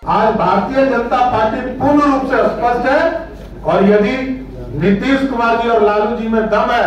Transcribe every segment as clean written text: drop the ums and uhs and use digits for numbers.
आज भारतीय जनता पार्टी पूर्ण रूप से स्पष्ट है और यदि नीतीश कुमार जी और लालू जी में दम है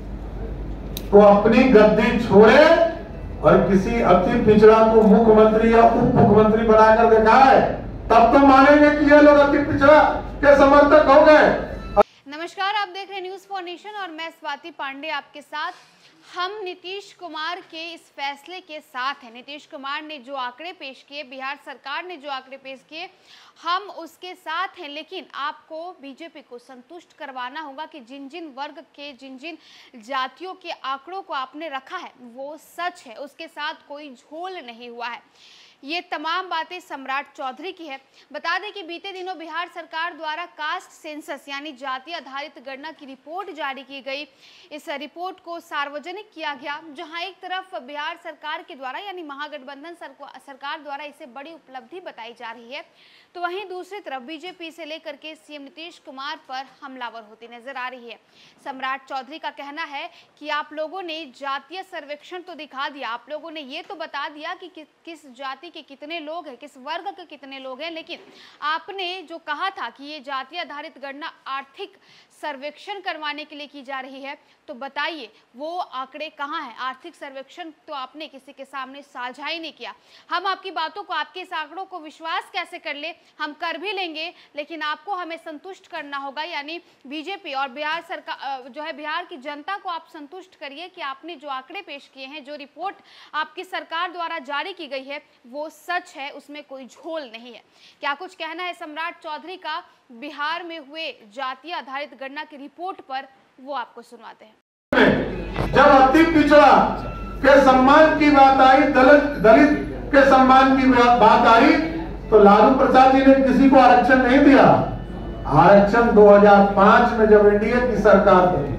तो अपनी गद्दी छोड़े और किसी अति पिछड़ा को मुख्यमंत्री या उप मुख्यमंत्री बनाकर दिखाए, तब तो मानेंगे कि ये लोग अति पिछड़ा के समर्थक हो गए। नमस्कार, आप देख रहे हैं न्यूज फॉर नेशन और मैं स्वाति पांडे आपके साथ। हम नीतीश कुमार के इस फैसले के साथ हैं। नीतीश कुमार ने जो आंकड़े पेश किए, बिहार सरकार ने जो आंकड़े पेश किए, हम उसके साथ हैं। लेकिन आपको बीजेपी को संतुष्ट करवाना होगा कि जिन जिन वर्ग के, जिन जिन जातियों के आंकड़ों को आपने रखा है वो सच है, उसके साथ कोई झोल नहीं हुआ है। ये तमाम बातें सम्राट चौधरी की है। बता दें कि बीते दिनों बिहार सरकार द्वारा कास्ट सेंसस यानी जाति आधारित गणना की रिपोर्ट जारी की गई। इस रिपोर्ट को सार्वजनिक किया गया, जहां एक तरफ बिहार सरकार के द्वारा यानी महागठबंधन सरकार द्वारा इसे बड़ी उपलब्धि बताई जा रही है, तो वहीं दूसरी तरफ बीजेपी से लेकर के सीएम नीतीश कुमार पर हमलावर होती नजर आ रही है। सम्राट चौधरी का कहना है कि आप लोगों ने जातीय सर्वेक्षण तो दिखा दिया, आप लोगों ने ये तो बता दिया कि किस जाति के कितने लोग हैं, किस वर्ग के कितने लोग हैं, लेकिन आपने जो कहा था कि ये जाति आधारित गणना आर्थिक सर्वेक्षण करवाने के लिए की जा रही है, तो बताइए वो आंकड़े कहाँ हैं? आर्थिक सर्वेक्षण तो आपने किसी के सामने साझा ही नहीं किया। हम आपकी बातों को, आपके इस आंकड़ों को विश्वास कैसे कर ले? हम कर भी लेंगे, लेकिन आपको हमें संतुष्ट करना होगा, यानी बीजेपी और बिहार सरकार जो है, बिहार की जनता को आप संतुष्ट करिए कि आपने जो आंकड़े पेश किए हैं, जो रिपोर्ट आपकी सरकार द्वारा जारी की गई है वो सच है, उसमें कोई झोल नहीं है। क्या कुछ कहना है सम्राट चौधरी का बिहार में हुए जातीय आधारित गणना की रिपोर्ट पर, वो आपको सुनवाते हैं। जब अति पिछड़ा के सम्मान की बात आई, दलित के सम्मान की बात आई, तो लालू प्रसाद जी ने किसी को आरक्षण नहीं दिया। आरक्षण 2005 में जब एनडीए की सरकार थी,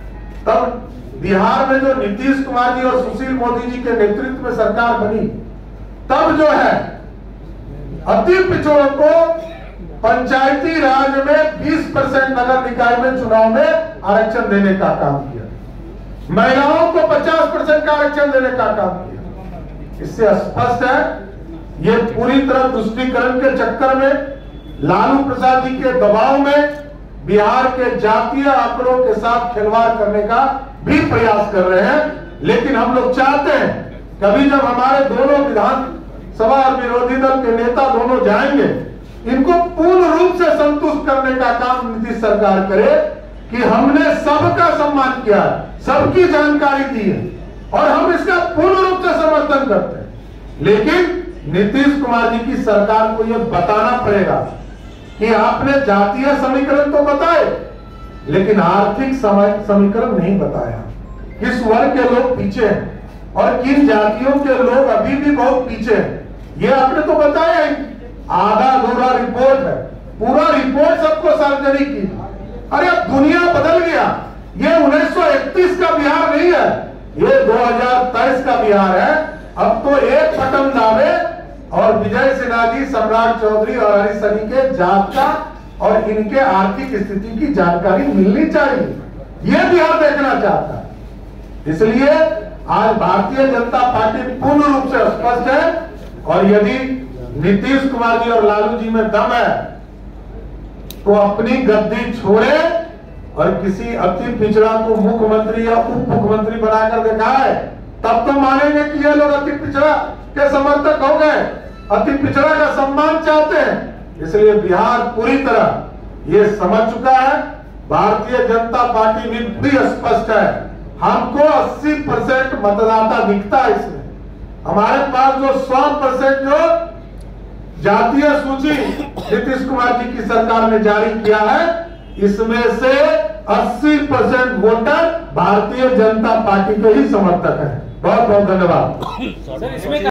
तब बिहार में जो नीतीश कुमार जी और सुशील मोदी जी के नेतृत्व में सरकार बनी, तब जो है अति पिछड़ों को पंचायती राज में 20% नगर निकाय में चुनाव में आरक्षण देने का काम किया, महिलाओं को 50% का आरक्षण देने का काम किया। इससे स्पष्ट है ये पूरी तरह तुष्टीकरण के चक्कर में, लालू प्रसाद जी के दबाव में बिहार के जातीय आंकड़ों के साथ खिलवाड़ करने का भी प्रयास कर रहे हैं। लेकिन हम लोग चाहते हैं कभी जब हमारे दोनों विधानसभा और विरोधी दल के नेता दोनों जाएंगे, इनको पूर्ण रूप से संतुष्ट करने का काम नीतीश सरकार करे कि हमने सबका सम्मान किया है, सबकी जानकारी दी है और हम इसका पूर्ण रूप से समर्थन करते हैं। लेकिन नीतीश कुमार जी की सरकार को यह बताना पड़ेगा कि आपने जातीय समीकरण तो बताए, लेकिन आर्थिक समीकरण नहीं बताया। किस वर्ग के लोग पीछे हैं और किन जातियों के लोग अभी भी बहुत पीछे हैं, ये आपने तो बताया ही। आधा अधूरा रिपोर्ट है, पूरा रिपोर्ट सबको सार्वजनिक की। अरे अब दुनिया बदल गया, ये 1931 का बिहार नहीं है, ये 2023 का बिहार है। अब तो एक बटन दावे और विजय सिन्हा जी, सम्राट चौधरी और हरीश सनी के जात का और इनके आर्थिक स्थिति की जानकारी मिलनी चाहिए, ये बिहार देखना चाहता है। इसलिए आज भारतीय जनता पार्टी पूर्ण रूप से स्पष्ट है और यदि नीतीश कुमार जी और लालू जी में दम है तो अपनी गद्दी छोड़े और किसी अति पिछड़ा को मुख्यमंत्री या उप मुख्यमंत्री बनाकर दिखाए, तब तो मानेंगे कि ये लोग अति पिछड़ा के समर्थक हो गए, अति पिछड़ा का सम्मान चाहते हैं। इसलिए बिहार पूरी तरह ये समझ चुका है, भारतीय जनता पार्टी भी स्पष्ट है। हमको 80% मतदाता दिखता है इसमें। हमारे पास जो 100% जो जातीय सूची नीतीश कुमार जी की सरकार ने जारी किया है, इसमें से 80% वोटर भारतीय जनता पार्टी के ही समर्थक हैं। बहुत बहुत धन्यवाद।